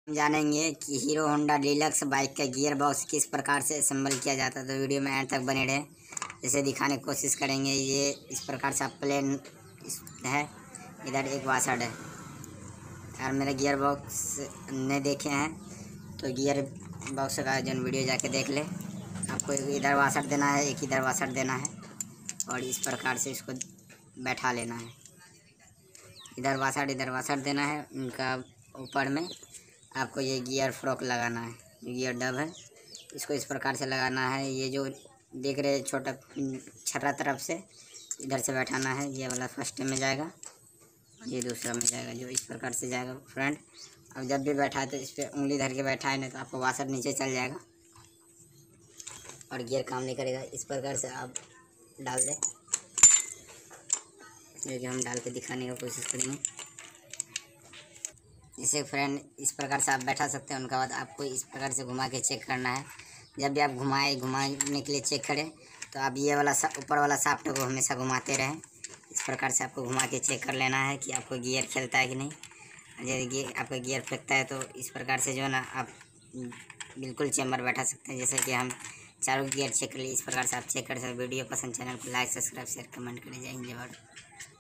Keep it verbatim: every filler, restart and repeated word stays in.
हम जानेंगे कि हीरो होंडा डीलक्स बाइक का गियर बॉक्स किस प्रकार से असेंबल किया जाता है। तो वीडियो में एंड तक बने रहे, इसे दिखाने की कोशिश करेंगे। ये इस प्रकार से प्लेन है, इधर एक वाशर है। यार मेरे गियर बॉक्स ने देखे हैं तो गियर बॉक्स का जो वीडियो जाके देख ले। आपको एक इधर वाशर देना है, एक इधर वाशर देना है और इस प्रकार से इसको बैठा लेना है। इधर वाशर इधर वाशर देना है। उनका ऊपर में आपको ये गियर फ्रॉक लगाना है, गियर डब है, इसको इस प्रकार से लगाना है। ये जो देख रहे छोटा छर्रा तरफ से इधर से बैठाना है। ये वाला फर्स्ट में जाएगा, ये दूसरा में जाएगा, जो इस प्रकार से जाएगा फ्रंट। अब जब भी बैठा है तो इस पर उंगली धर के बैठा है, नहीं तो आपको वाशर नीचे चल जाएगा और गियर काम नहीं करेगा। इस प्रकार से आप डाल दें, जो हम डाल के दिखाने की कोशिश करेंगे। इसे फ्रेंड इस प्रकार से आप बैठा सकते हैं। उनके बाद आपको इस प्रकार से घुमा के चेक करना है। जब भी आप घुमाए घुमाने के लिए चेक करें तो आप ये वाला ऊपर वाला शाफ्ट को हमेशा घुमाते रहें। इस प्रकार से आपको घुमा के चेक कर लेना है कि आपको गियर खेलता है कि नहीं। यदि गियर आपका गियर फेंकता है तो इस प्रकार से जो है ना आप बिल्कुल चेम्बर बैठा सकते हैं। जैसे कि हम चारों गियर चेक कर लिए, इस प्रकार से आप चेक कर सकते हैं। वीडियो पसंद, चैनल को लाइक सब्सक्राइब शेयर कमेंट करें। जय हिंद, जय भारत।